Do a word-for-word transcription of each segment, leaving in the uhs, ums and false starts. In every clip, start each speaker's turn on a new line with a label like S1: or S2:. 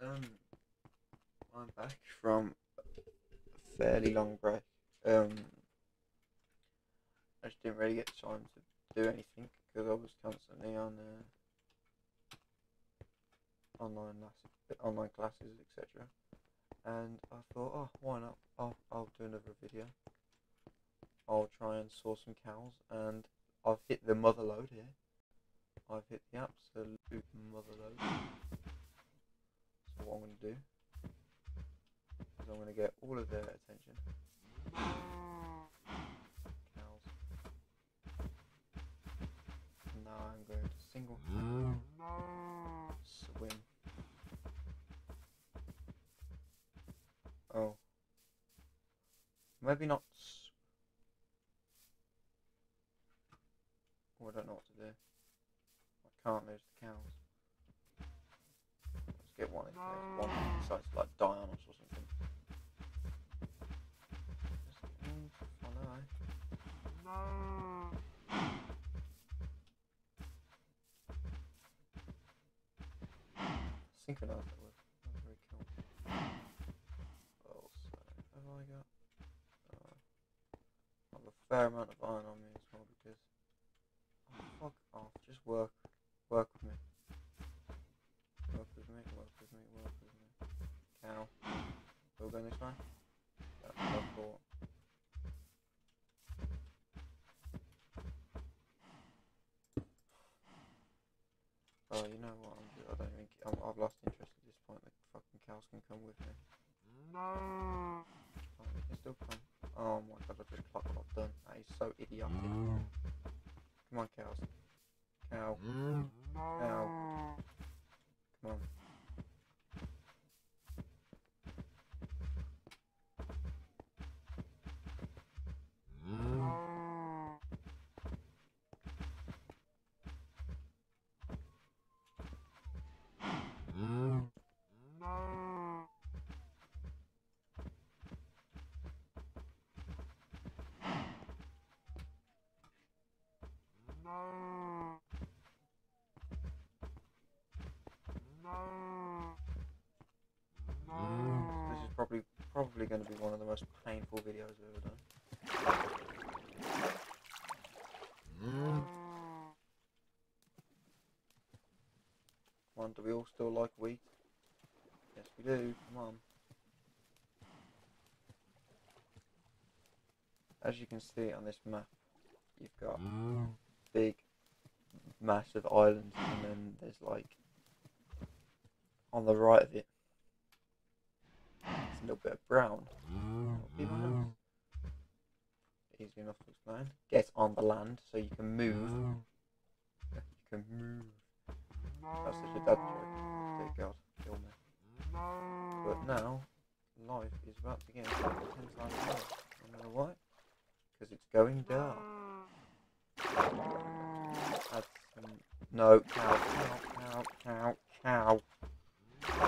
S1: Um, I'm back from a fairly long break. Um, I just didn't really get time to do anything because I was constantly on uh, online las- online classes, et cetera. And I thought, oh, why not? I'll I'll do another video. I'll try and source some cows, and I've hit the mother load here. I've hit the absolute mother load. So what I'm going to do is I'm going to get all of their attention. Cows. And now I'm going to single swim. Oh. Maybe not. Oh, I don't know what to do. I can't lose the cows. Let's get one in case one decides to like die on us or something. Just, mm, follow, eh? Synchronise that was. That was very cool. Also, have I got? Uh, I have a fair amount of iron on me as well because. Oh, fuck off. Just work. Work with me. Work with me, work with me, work with me. Cow. Still going this way? That's what I thought. Oh, you know what? I'm just, I don't even. I'm, I've lost interest at this point. The fucking cows can come with me. Oh, they can still come. Oh my god! I just clocked what I've done. That is so idiotic. Come on, cows. Cow. Cow. Come on. This is probably probably going to be one of the most painful videos I've ever done. Come on, do we all still like wheat? Yes, we do. Come on. As you can see on this map, you've got big, massive islands, and then there's like on the right of it, it's a little bit of brown. Easy enough to explain. Get on the land so you can move. You can move. That's such a dad joke. Dear God, kill me. But now, life is about to get ten times worse. You know why? Because it's going dark. Add some... No, cow, cow, cow, cow, cow.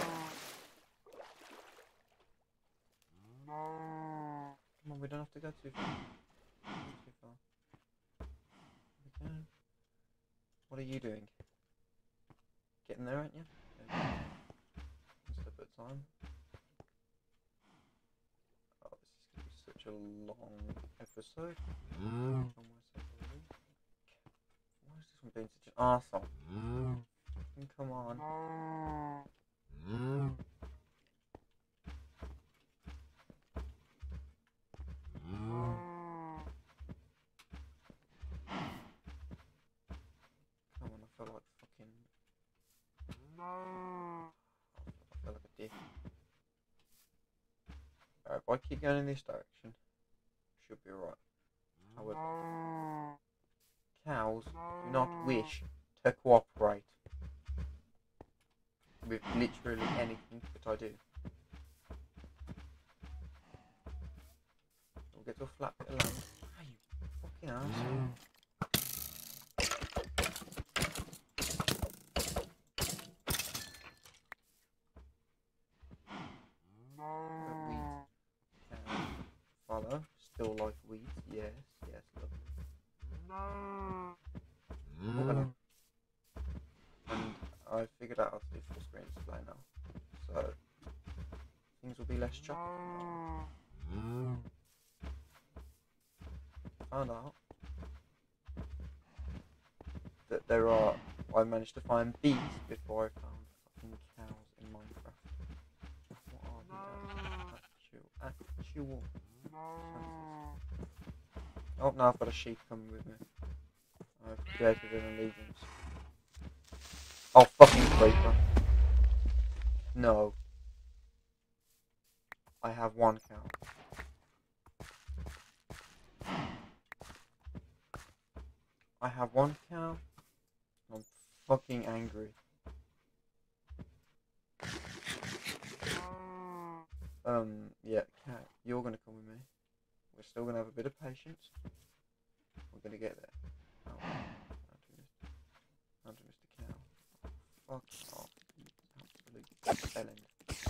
S1: Come on, we don't have to go too far. Too far. We can. What are you doing? Getting there, aren't you? Okay. One step at a time. Oh, this is going to be such a long episode. Mm. Why is this one being such an arsehole? Mm. Come on. Mm. Come on, I feel like fucking... I feel like a dick. Alright, if I keep going in this direction, should be alright. However, cows do not wish to cooperate with literally anything that I do. We'll get to a flat bit of land. Ah, you fucking ass. Follow. Still like wheat. Yes, yes, lovely. No. Oh, hello. And I figured out how to do full screen display now. so things will be less choppy. Found out that there are. I managed to find bees before I found fucking cows in Minecraft. What are the actual, actual chances? Oh, now I've got a sheep coming with me. I've created an allegiance. Oh, fucking creeper. No. I have one cow. I have one cow. I'm fucking angry. Um, yeah, cat, you're gonna come with me. We're still gonna have a bit of patience. We're gonna get there. Oh, how to Mister Cow. Fuck off, you absolute bellend.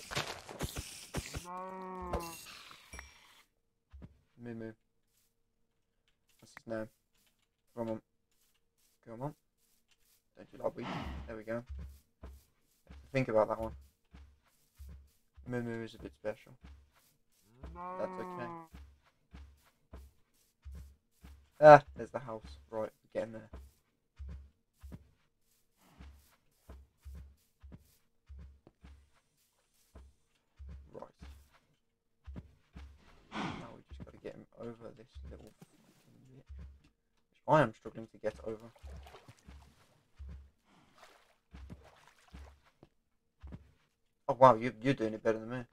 S1: Moo Moo. What's his name? Come on. Come on. Don't you like weed? There we go. Think about that one. Moo Moo is a bit special. That's okay. Ah, there's the house. Right, we're getting there. Right. Now we just got to get him over this little fucking bit, which I am struggling to get over. Oh wow, you, you're doing it better than me.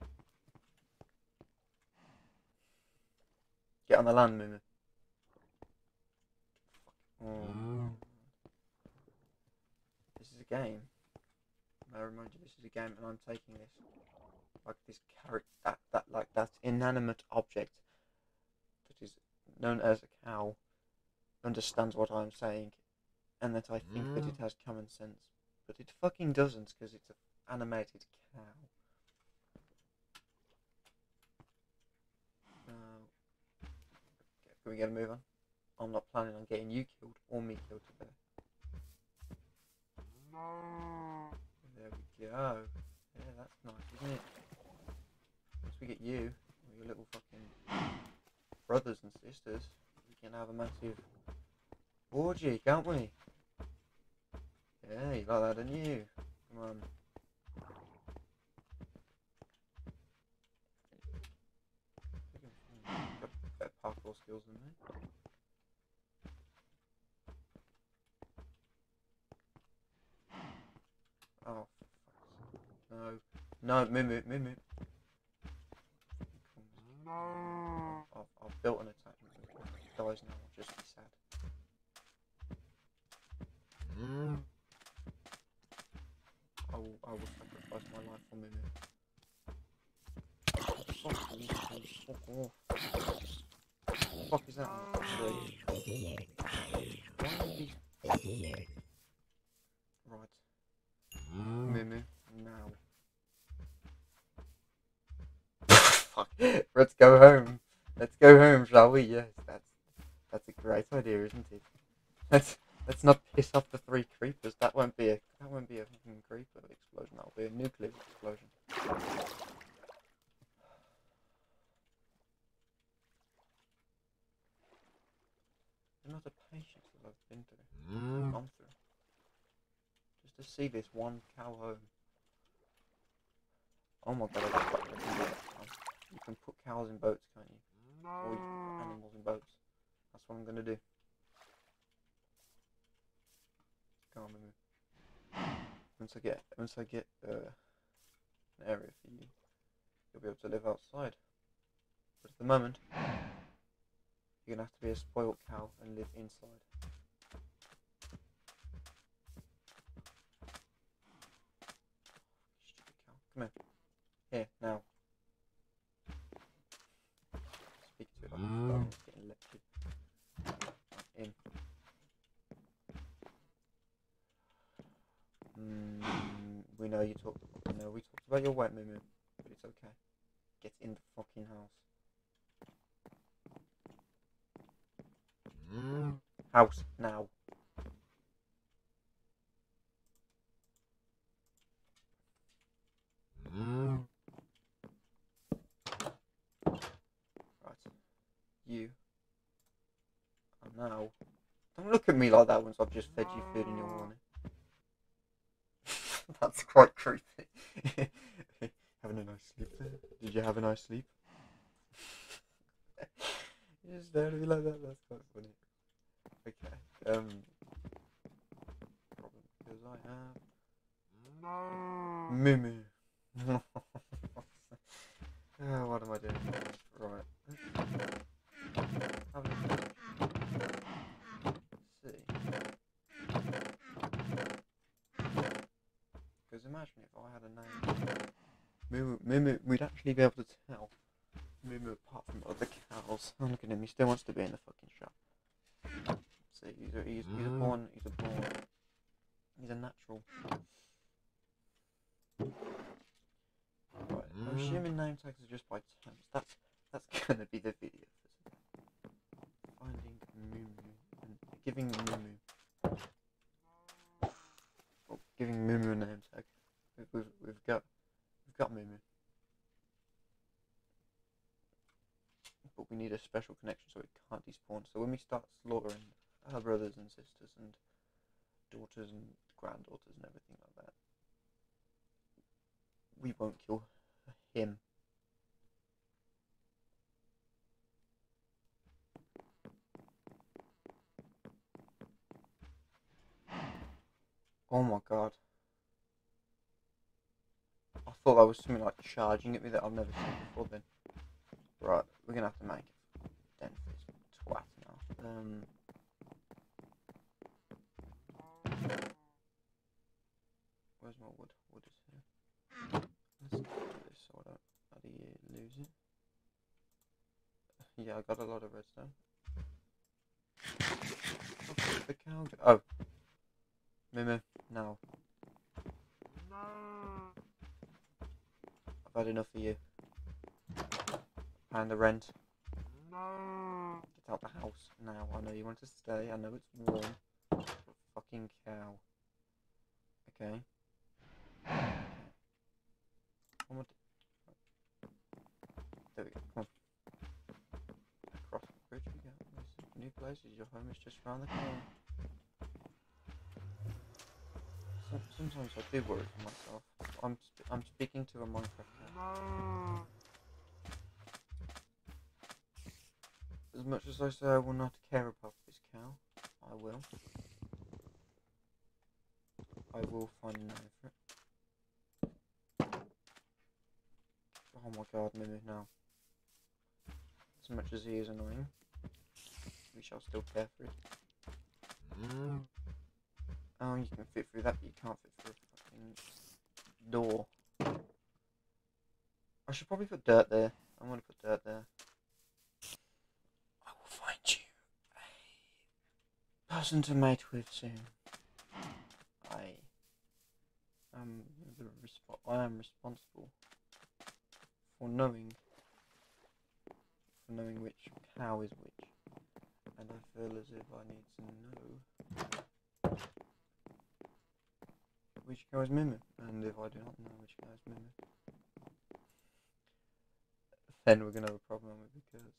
S1: Get on the land, Moo Moo. Oh. This is a game. I remind you, this is a game, and I'm taking this like this character, that that like that inanimate object that is known as a cow understands what I'm saying, and that I think that it has common sense, but it fucking doesn't, because it's an animated cow. Uh, can we get a move on? I'm not planning on getting you killed or me killed today. There we go. Yeah, that's nice, isn't it? Once we get you, or your little fucking brothers and sisters, we can have a massive orgy, can't we? Yeah, you like that, didn't you? Come on. Got better parkour skills than me. Oh, no. No, Moo Moo, Moo Moo. I've, I've built an attachment with it. If it dies now, I'll just be sad. I will, I will sacrifice my life for Moo Moo. Fuck off. What the fuck is that? Right. Moo Moo, now. Fuck. Let's go home. Let's go home, shall we? Yes, that's that's a great idea, isn't it? Let's let's not piss off the three creepers. That won't be a that won't be a fucking creeper explosion. That'll be a nuclear explosion. The amount of patience that I've been through, gone through, just to see this one cow home. Oh my god! I just got rid of that. You can put cows in boats, can't you? Or you can put animals in boats. That's what I'm gonna do. Come on, Moo. Once I get, once I get uh, an area for you, you'll be able to live outside. But at the moment, you're gonna have to be a spoiled cow and live inside. Stupid cow. Come here. Here, now. Speak to it like mm. it's getting lectured. In. Mm, we know you talked. We know we talked about your wet Moo Moo, but it's okay. Get in the fucking house. Mm. House now. Mm. You. And now, don't look at me like that once I've just fed you food in your morning. That's quite creepy. Having a nice sleep there? Did you have a nice sleep? You just stared at me like that, that's quite funny. Okay, um... problem because I have... No! Moo Moo. Oh, what am I doing? Right. Have a look. See. Because imagine if I had a name. Moo Moo, Moo, we'd actually be able to tell Moo Moo apart from other cows. Oh, look at him, he still wants to be in the fucking shop. See, he's a, he's, he's a born, he's a born, he's a natural. Right, I'm assuming name tags are just by terms. That's, that's gonna be the video for today. Finding Moo Moo and giving Moo Moo. Oh, giving Moo Moo a name tag. We've, we've, we've got, we've got Moo Moo. But we need a special connection so it can't despawn. So when we start slaughtering our brothers and sisters and daughters and granddaughters and everything like that, we won't kill him. Oh my god. I thought that was something like charging at me that I've never seen before then. Right, we're gonna have to make a den for this twat now. Um... Where's my wood? Wood is here. Let's do this so I don't bloody lose it. Yeah, I got a lot of redstone. Oh, the cow. Oh. Mimi, now. I've had enough of you. And the rent. Get out the house now. I know you want to stay. I know it's warm. You're a fucking cow. Okay. One more. There we go. Come on. Across the bridge we go. There's new places. Your home is just around the corner. So, sometimes I do worry for myself. I'm sp I'm speaking to a Minecraft cow. As much as I say I will not care about this cow, I will. I will find a name for it. Oh my god, Mimi, now. As much as he is annoying, we shall still care for it. Mm. Oh, you can fit through that, but you can't fit through a fucking door. I should probably put dirt there. I'm gonna put dirt there. I will find you a person to mate with soon. I am the resp I am responsible for knowing for knowing which cow is which, and I feel as if I need to know which cow is Mimi, and if I do not know which cow is Mimi, then we're gonna have a problem with the cows.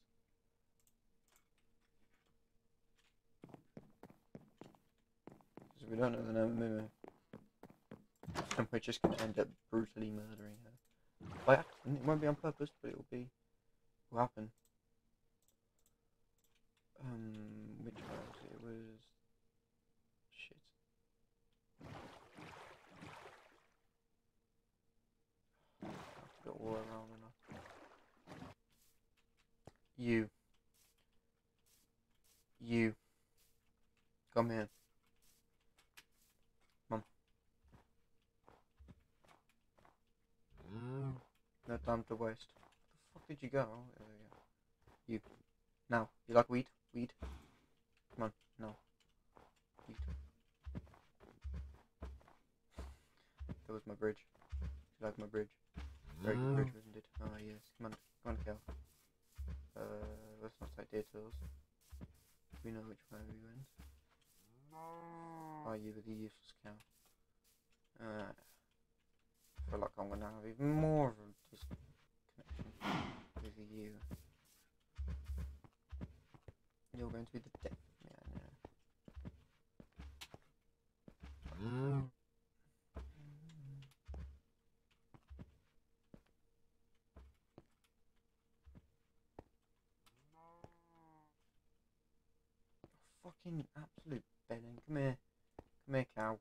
S1: Because if we don't know the name of Mimi, then we're just gonna end up brutally murdering her. By accident, it won't be on purpose, but it will be, will happen. Um, which one was it? It was... shit. I have to go all around enough. You. You. Come here. Mum. Mm. No time to waste. Where the fuck did you go? Oh, there we go. You. Now. You like weed? Weed? Come on. No. Weed. That was my bridge. You like my bridge? Very good bridge, wasn't it? Ah, oh, yes. Come on. Come on, cow. Uh, let's not take detours. We know which way we went. Are you the useless cow? Uh, I feel like I'm gonna have even more of a disconnection with you. You're going to be the death of me, I know. Mm. Fucking absolute bedding. Come here. Come here, cow.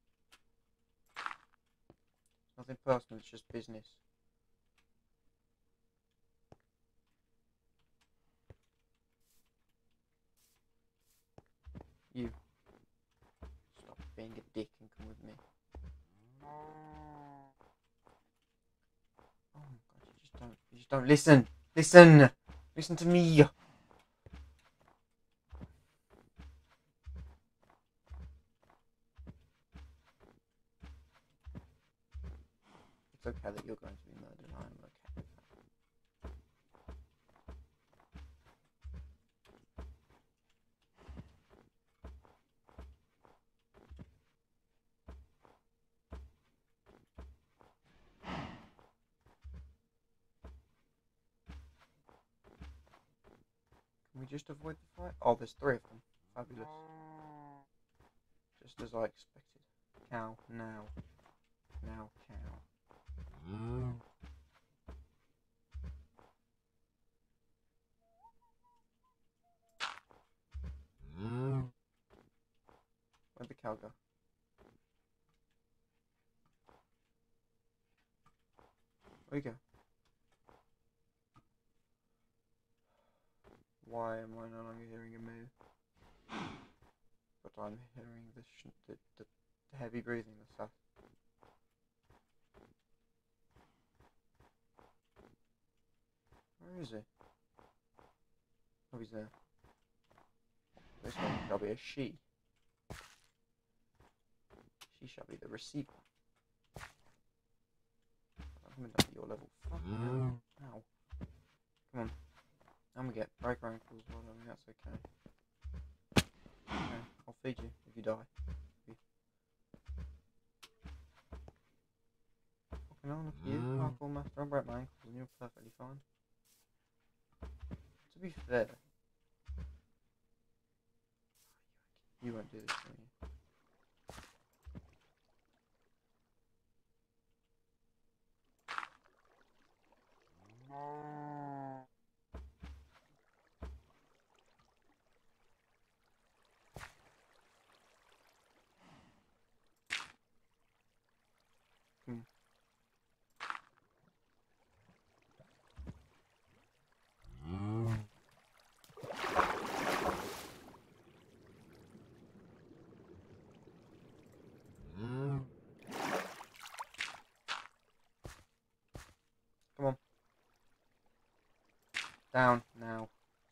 S1: Nothing personal, it's just business. You. Stop being a dick and come with me. Oh my god, you just don't, you just don't listen. Listen! Listen to me! It's okay that you're going to be murdered, I'm okay with that. Can we just avoid the fight? Oh, there's three of them. Fabulous. Just as I expected. Cow, now. Now, cow. Mm. Mm. Where'd the cow go? Where'd he go? Why am I no longer hearing a moo? But I'm hearing the, sh the, the, the heavy breathing, the stuff. Where is he? Oh, he's there. This one shall be a she. She shall be the receiver. I'm coming down to your level. Fuck mm. Ow. Come on. I'm gonna get break your ankles, well, I mean, that's okay. Okay, I'll feed you if you die. If you... Fucking on, if you parkour master, I'll break my ankles and you're perfectly fine. To be fair, you won't do this to me. Hmm. Come on. Down, now.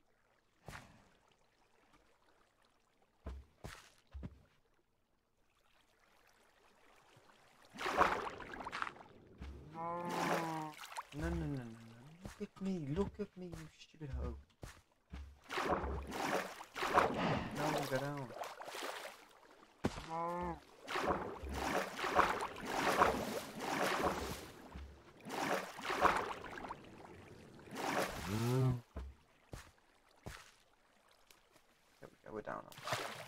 S1: No, no, no, no, no. Look at me, look at me, you stupid hoe. Now we go down. There we go, we're down now.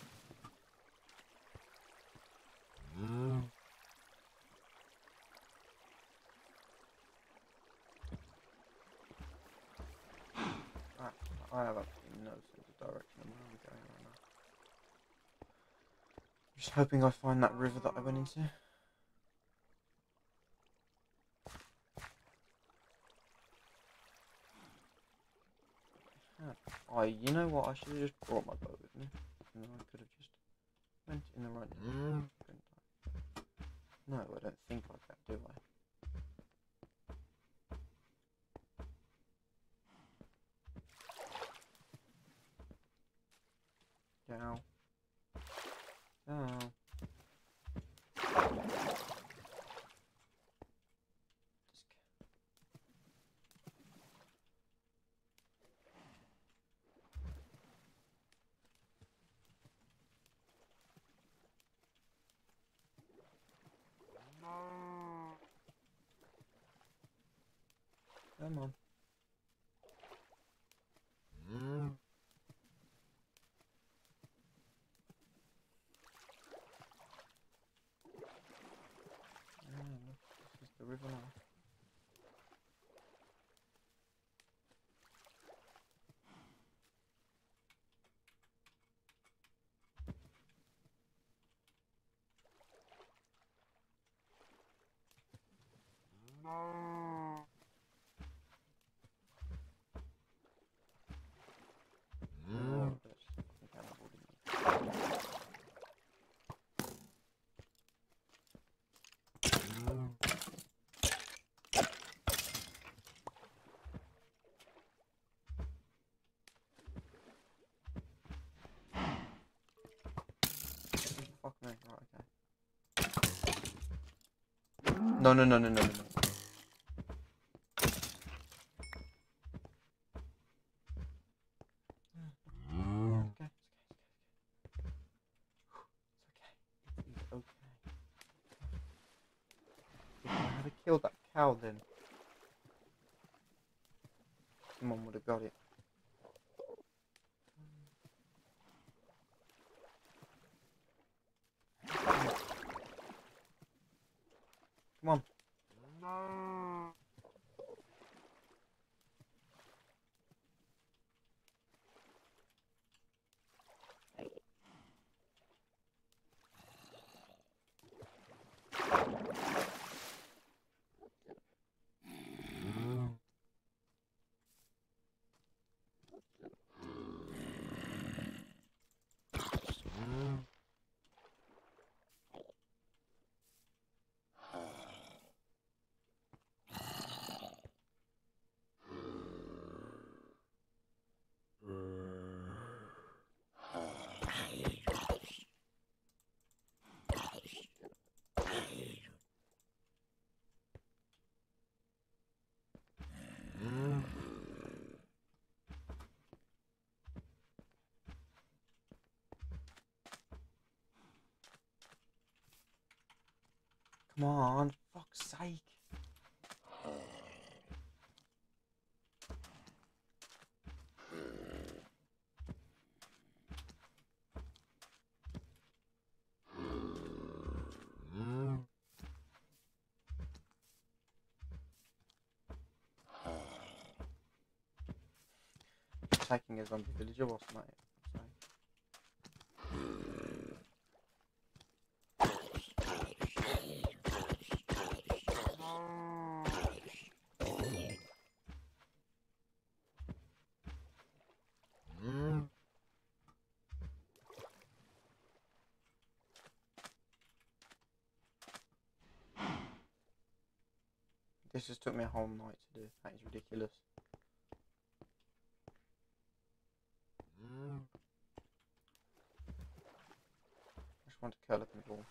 S1: I have absolutely no sense of direction of where I'm going right now. I'm just hoping I find that river that I went into. I, you know what, I should have just brought my bow with me. And then I could have just went in the right direction. No, I don't think like that, do I? Down. Down. Come on. the river now. Oh, there's fucking cannibal, didn't he? Fuck me, right, okay. No, no, no, no, no, no, no. Okay, it's okay, it's okay. It's okay. If I had killed that cow then, someone would have got it. Come on. No. Come on, fuck's sake. Attacking a zombie villager whilst I'm at it. This just took me a whole night to do. That is ridiculous. I just want to curl up in ball.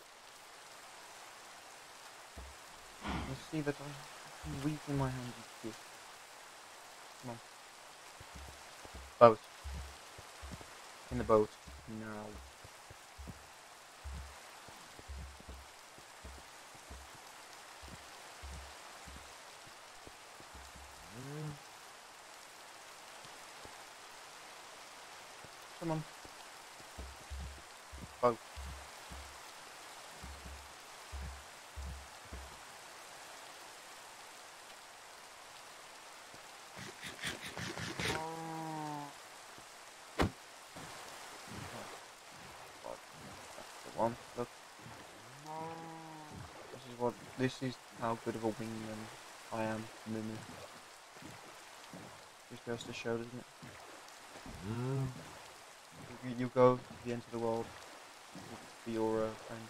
S1: You see that I'm weak in my hands. Come on. Boat. In the boat. Now. Come on. Boat. One. Look. This is what. This is how good of a wingman I am, Mumu. Just goes to show, doesn't it? Mm. You, you go to the end of the world for your uh, friend.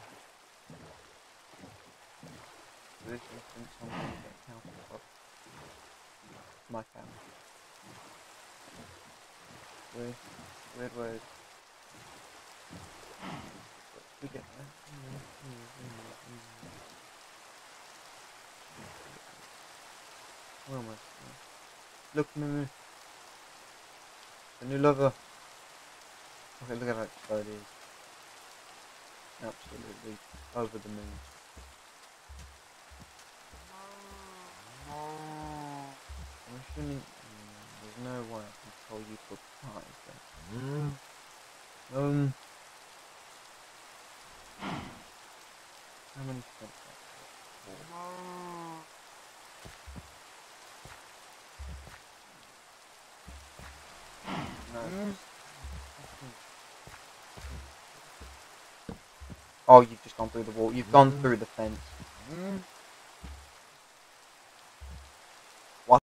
S1: For this instance, I'm going to get counted for my cow. Weird, weird, weird. We get there. Where am I? Look, Mumu. The new lover. Okay, look at how slow it is. Absolutely over the moon. I'm assuming mm, there's no way I can tell you to apply, but mm. um how many steps? Four. Oh, you've just gone through the wall. You've gone through the fence.